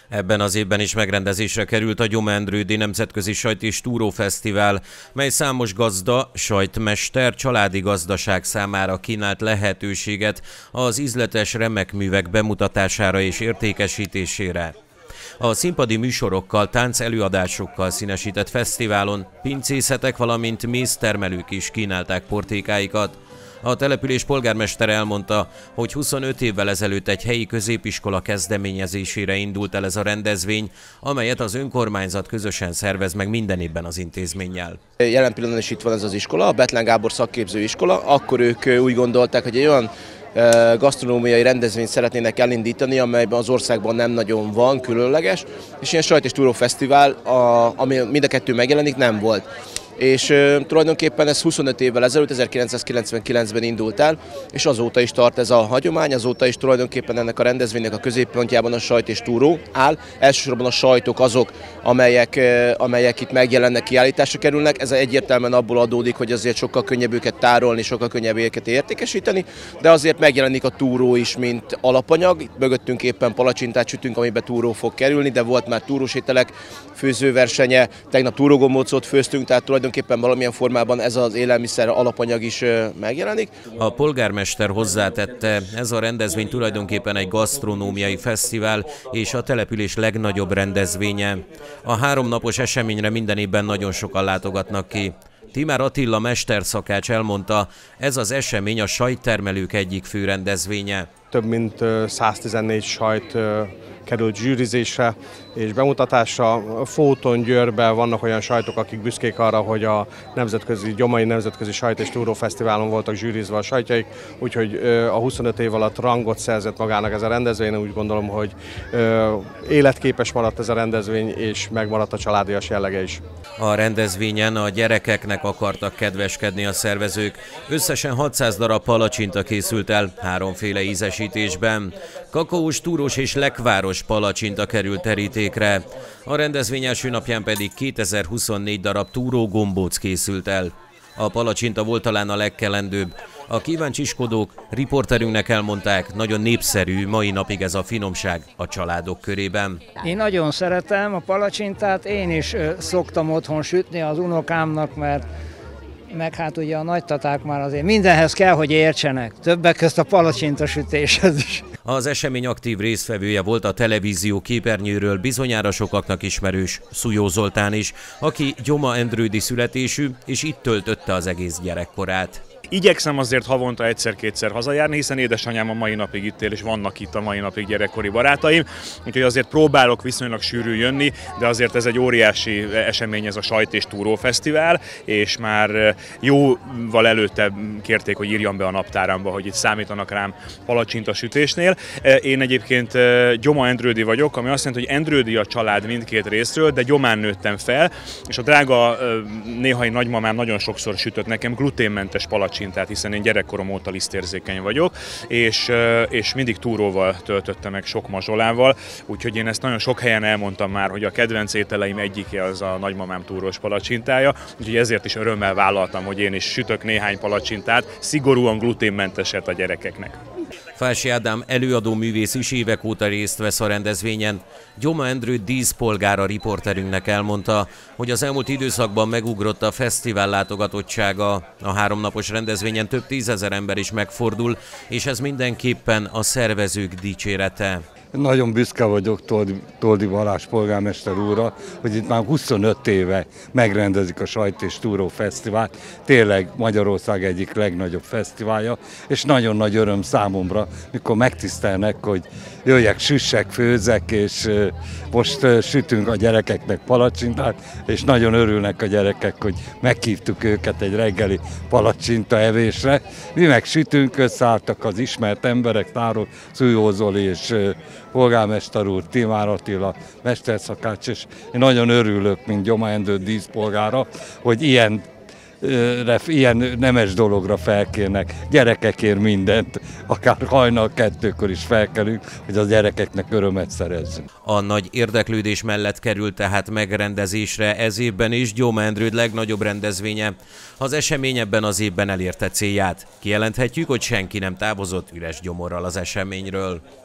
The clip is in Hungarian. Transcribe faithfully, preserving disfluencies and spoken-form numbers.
Ebben az évben is megrendezésre került a Gyoma-Endrődi Nemzetközi Sajt és Túró Fesztivál, mely számos gazda, sajtmester, családi gazdaság számára kínált lehetőséget az ízletes remekművek bemutatására és értékesítésére. A színpadi műsorokkal, tánc előadásokkal színesített fesztiválon pincészetek, valamint méztermelők is kínálták portékáikat. A település polgármestere elmondta, hogy huszonöt évvel ezelőtt egy helyi középiskola kezdeményezésére indult el ez a rendezvény, amelyet az önkormányzat közösen szervez meg minden évben az intézménnyel. Jelen pillanatban is itt van ez az iskola, a Bethlen Gábor szakképző iskola. Akkor ők úgy gondolták, hogy egy olyan gasztronómiai rendezvényt szeretnének elindítani, amelyben az országban nem nagyon van, különleges, és ilyen sajt és túró fesztivál, ami mind a kettő megjelenik, nem volt. És e, tulajdonképpen ez huszonöt évvel ezelőtt, ezerkilencszázkilencvenkilencben indult el, és azóta is tart ez a hagyomány, azóta is tulajdonképpen ennek a rendezvénynek a középpontjában a sajt és túró áll. Elsősorban a sajtok azok, amelyek, e, amelyek itt megjelennek, kiállításra kerülnek. Ez egyértelműen abból adódik, hogy azért sokkal könnyebb őket tárolni, sokkal könnyebb őket értékesíteni, de azért megjelenik a túró is, mint alapanyag. Itt mögöttünk éppen palacsintát sütünk, amiben túró fog kerülni, de volt már túrós ételek főzőversenye, tegnap túrógombócot főztünk, tehát tulajdonképpen valamilyen formában ez az élelmiszer alapanyag is megjelenik. A polgármester hozzátette, ez a rendezvény tulajdonképpen egy gasztronómiai fesztivál és a település legnagyobb rendezvénye. A háromnapos eseményre minden évben nagyon sokan látogatnak ki. Timár Attila mesterszakács elmondta, ez az esemény a sajttermelők egyik fő rendezvénye. Több mint száztizennégy sajt került zsűrizésre és bemutatásra. Fóton, Győrben vannak olyan sajtok, akik büszkék arra, hogy a nemzetközi, Gyomai Nemzetközi Sajt és Túró Fesztiválon voltak zsűrizve a sajtjaik, úgyhogy a huszonöt év alatt rangot szerzett magának ez a rendezvény. Úgy gondolom, hogy életképes maradt ez a rendezvény, és megmaradt a családias jellege is. A rendezvényen a gyerekeknek akartak kedveskedni a szervezők. Összesen hatszáz darab palacsinta készült el háromféle ízesítésben. Kakaós, túrós és lekváros palacsinta került terítékre. A rendezvény első napján pedig kétezer-huszonnégy darab túrógombóc készült el. A palacsinta volt talán a legkelendőbb. A kíváncsiskodók riporterünknek elmondták, nagyon népszerű mai napig ez a finomság a családok körében. Én nagyon szeretem a palacsintát, én is szoktam otthon sütni az unokámnak, mert meg hát ugye a nagytaták már azért mindenhez kell, hogy értsenek, többek közt a palacsintasütéshez is. Az esemény aktív résztvevője volt a televízió képernyőről bizonyára sokaknak ismerős Szujó Zoltán is, aki Gyoma-Endrődi születésű, és itt töltötte az egész gyerekkorát. Igyekszem azért havonta egyszer-kétszer hazajárni, hiszen édesanyám a mai napig itt él, és vannak itt a mai napig gyerekkori barátaim, úgyhogy azért próbálok viszonylag sűrűn jönni, de azért ez egy óriási esemény, ez a Sajt és Túró Fesztivál, és már jóval előtte kérték, hogy írjam be a naptáramba, hogy itt számítanak rám palacsintasütésnél. Én egyébként Gyoma-Endrődi vagyok, ami azt jelenti, hogy Endrődi a család mindkét részről, de Gyomán nőttem fel, és a drága néhai nagymamám nagyon sokszor sütött nekem gluténmentes palacsintát, hiszen én gyerekkorom óta lisztérzékeny vagyok, és, és mindig túróval töltöttem meg, sok mazsolával, úgyhogy én ezt nagyon sok helyen elmondtam már, hogy a kedvenc ételeim egyike az a nagymamám túrós palacsintája, úgyhogy ezért is örömmel vállaltam, hogy én is sütök néhány palacsintát, szigorúan gluténmenteset a gyerekeknek. Fási Ádám előadó művész is évek óta részt vesz a rendezvényen. Gyoma-Endrőd díszpolgára riporterünknek elmondta, hogy az elmúlt időszakban megugrott a fesztivál látogatottsága. A háromnapos rendezvényen több tízezer ember is megfordul, és ez mindenképpen a szervezők dicsérete. Nagyon büszke vagyok Toldi, Toldi Balázs polgármester úrra, hogy itt már huszonöt éve megrendezik a Sajt és Túró Fesztivált. Tényleg Magyarország egyik legnagyobb fesztiválja, és nagyon nagy öröm számomra, mikor megtisztelnek, hogy jöjjek, süssek, főzek, és most sütünk a gyerekeknek palacsintát, és nagyon örülnek a gyerekek, hogy meghívtuk őket egy reggeli palacsinta evésre. Mi meg sütünk, összeálltak az ismert emberek, Táró Szujó Zoli és polgármester úr, Timár Attila, mesterszakács, és én nagyon örülök, mint Gyoma-Endrőd díszpolgára, hogy ilyen, ilyen nemes dologra felkérnek. Gyerekekért mindent, akár hajnal kettőkor is felkelünk, hogy az gyerekeknek örömet szerezzünk. A nagy érdeklődés mellett került tehát megrendezésre ez évben is Gyoma-Endrőd legnagyobb rendezvénye. Az esemény ebben az évben elérte célját. Kijelenthetjük, hogy senki nem távozott üres gyomorral az eseményről.